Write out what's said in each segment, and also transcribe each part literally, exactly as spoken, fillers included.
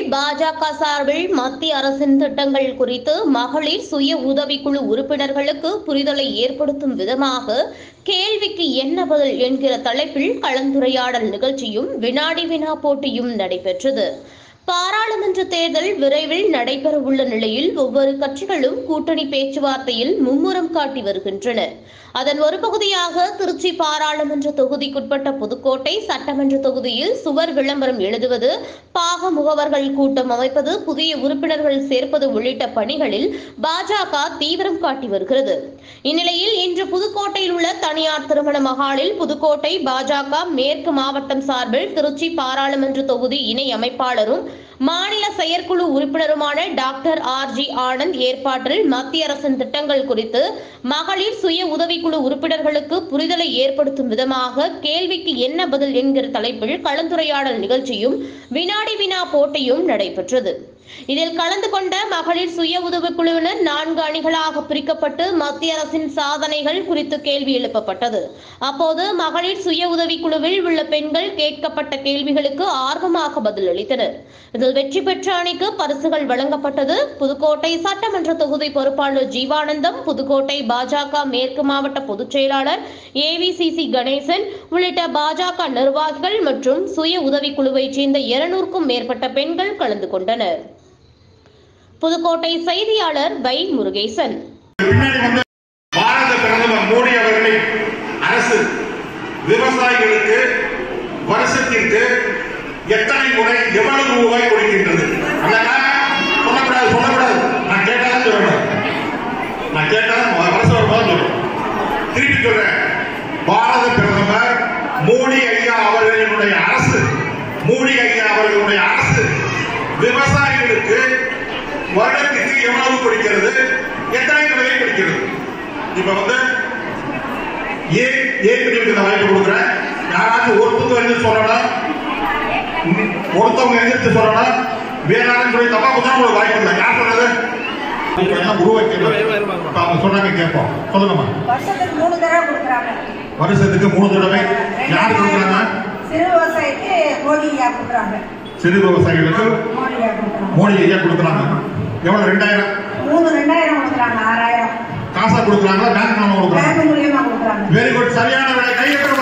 பாஜக சார்பில் மத்திய அரசின் திட்டங்கள் குறித்து மகளிர் சுய உதவிக்குழு உறுப்பினர்களுக்கு புரிதலை ஏற்படுத்தும் விதமாக கேள்விக்கு என்ன பதில் என்கிற தலைப்பில் கலந்துரையாடல் நிகழ்ச்சியும் வினாடி வினா போட்டியும் நடைபெற்றது. பாராளுமன்ற தேர்தல் விரைவில் நடைபெறவுள்ள நிலையில் ஒவ்வொரு கட்சிகளும் கூட்டணி பேச்சுவார்த்தையில் மும்முரம் காட்டி வருகின்றன. அதன் ஒரு பகுதியாக திருச்சி பாராளுமன்ற தொகுதிக்குட்பட்ட புதுக்கோட்டை சட்டமன்ற தொகுதியில் சுவர் விளம்பரம் எழுதுவது, பாக முகவர்கள் கூட்டம் அமைப்பது, புதிய உறுப்பினர்கள் சேர்ப்பது உள்ளிட்ட பணிகளில் பாஜக தீவிரம் காட்டி வருகிறது. இந்நிலையில் இன்று புதுக்கோட்டையில் உள்ள தனியார் திருமண மகாலில் புதுக்கோட்டை பாஜக மேற்கு மாவட்டம் சார்பில் திருச்சி பாராளுமன்ற தொகுதி இணை அமைப்பாளரும் மாநில செயற்குழு உறுப்பினருமான டாக்டர் ஆர் ஜி ஆனந்த் ஏற்பாட்டில் மத்திய அரசின் திட்டங்கள் குறித்து மகளிர் சுய உதவிக்குழு உறுப்பினர்களுக்கு புரிதலை ஏற்படுத்தும் விதமாக கேள்விக்கு என்ன பதில் என்கிற தலைப்பில் கலந்துரையாடல் நிகழ்ச்சியும் வினாடி வினா போட்டியும் நடைபெற்றது. இதில் கலந்து கொண்ட மகளிர் சுய உதவிக்குழுவினர் நான்கு அணிகளாக பிரிக்கப்பட்டு மத்திய அரசின் சாதனைகள் குறித்து கேள்வி எழுப்பப்பட்டது. அப்போது மகளிர் சுய உதவிக்குழுவில் உள்ள பெண்கள் கேட்கப்பட்ட கேள்விகளுக்கு ஆர்வமாக பதிலளித்தனர். இதில் வெற்றி பெற்ற அணிக்கு பரிசுகள் வழங்கப்பட்டது. புதுக்கோட்டை சட்டமன்ற தொகுதி பொறுப்பாளர் ஜீவானந்தம், புதுக்கோட்டை பாஜக மேற்கு மாவட்ட பொதுச் செயலாளர் A V C C Ganesan உள்ளிட்ட பாஜக நிர்வாகிகள் மற்றும் சுய உதவிக்குழுவைச் சேர்ந்த இருநூறுக்கும் மேற்பட்ட பெண்கள் கலந்து கொண்டனர். புதுக்கோட்டை செய்தியாளர் வை முருகேசன். பாரத பிரதமர் மோடி அவர்களின் அரசு விவசாயிகளுக்கு வருஷத்திற்கு எத்தனை முறை எவ்வளவு ரூபாய் கொடுக்கின்றது? சொல்லக்கூடாது சொல்லக்கூடாது நான் கேட்டாலும் சொல்லணும். நான் கேட்டாலும் அரசு சொல்லணும். திருப்பி சொல்றேன். பாரத பிரதமர் மோடி ஐயா அவர்களினுடைய அரசு மோடி ஐயா அவர்களுடைய அரசு விவசாயிகளுக்கு வருடத்துக்கு எவ்வளவு கொடுக்கிறது, எத்தனை தொகை கொடுக்கிறது? இப்ப வந்து ஏன் ஏன் வாய்ப்பு கொடுக்குறேன். யாராச்சும் ஒருத்தவங்க எழுந்து சொல்லணும், ஒருத்தவங்க எழுந்து சொல்லணும். வேற யாரும் சொல்லி தப்பா கொடுத்தா உங்களுக்கு வாய்ப்பு இல்லை. யார் சொல்றது? அவங்க சொன்னாங்க கேட்போம். சொல்லுங்கம்மா. வருஷத்துக்கு மூணு தடவை கொடுக்குறாங்க. வருஷத்துக்கு மூணு தடவை யார் கொடுக்குறாங்க? சிறு விவசாயிக்கு மோடி ஐயா கொடுக்குறாங்க. சிறு விவசாயிகளுக்கு மோடி ஐயா கொடுக்குறாங்க. எவ்வளவு? ரெண்டாயிரம். மூணு ரெண்டாயிரம் கொடுக்குறாங்க. ஆறாயிரம் காசா கொடுக்குறாங்களா? பேங்க் மூலமா கொடுக்குறாங்க. பேங்க் மூலமா கொடுக்குறாங்க. Very good. சரியான விலை. கை தட்டுமா.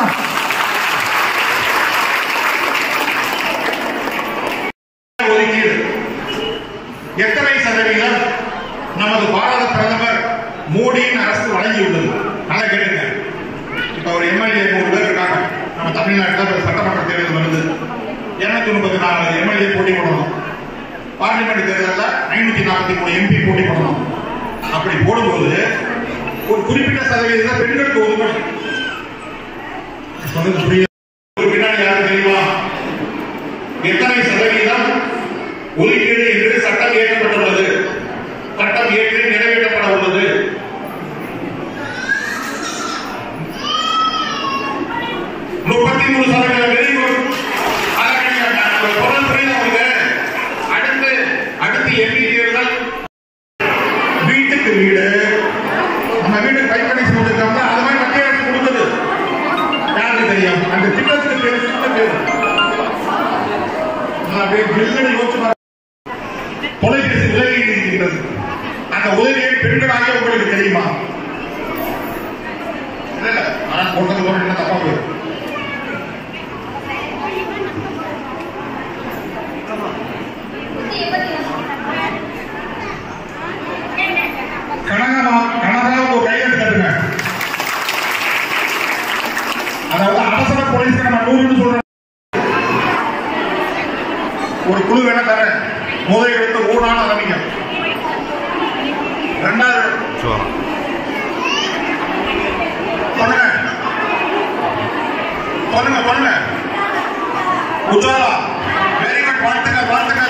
ஒதுக்கீடு எத்தனை சதவீதம் நமது பாரத பிரதமர் மோடியின் அரசு வழங்கியுள்ளது? நல்லா கேட்டுங்க. இப்ப ஒரு எம்எல்ஏ மூணு பேர் இருக்காங்க. நம்ம தமிழ்நாட்டில் சட்டமன்ற தேர்தல் வருது. இருநூத்தி முப்பத்தி நாலு எம்எல்ஏ போட்டி போடணும். பார்லிமெண்ட் தேர்தலில் ஐநூத்தி நாற்பத்தி மூணு எம்பி போட்டி போடணும். அப்படி போடும்போது ஒரு குறிப்பிட்ட சதவீதம் பெண்களுக்கு ஒதுக்கணும். பின்னாடி யாரும் தெரியுமா? எத்தனை சதவீதம் ஒதுக்கீடு என்று சட்டம் இயற்றப்பட்டுள்ளது, சட்டம் ஏற்று நிறைவேற்றப்பட உள்ளது. முப்பத்தி மூணு சதவீதம். அடுத்து அடுத்து எம்பி தேர்தல். வீட்டுக்கு வீடு நம்ம வீடு கைப்பணி கொடுத்துருக்காங்க. அது மாதிரி மத்திய அரசு கொடுத்தது யாருக்கு தெரியும்? அந்த திட்டத்துக்கு பேரு யோசிச்சு தொலைபேசி உதவி இருக்கிறது. அந்த உதவியை பெண்களாக உங்களுக்கு தெரியுமா? போட்டது போல என்ன தப்பா போயிடும். அதாவது அவசர போலீஸ் நம்ம நூறு சொல்றோம். ஒரு குழு வேணா தர முதல் எடுத்து மூணு நாள் ஆரம்பிங்க. ரெண்டாவது பண்ணுங்க பண்ணுங்க பண்ணுங்க. Ujala very good. வாழ்த்துக்கள் வாழ்த்துக்கள்.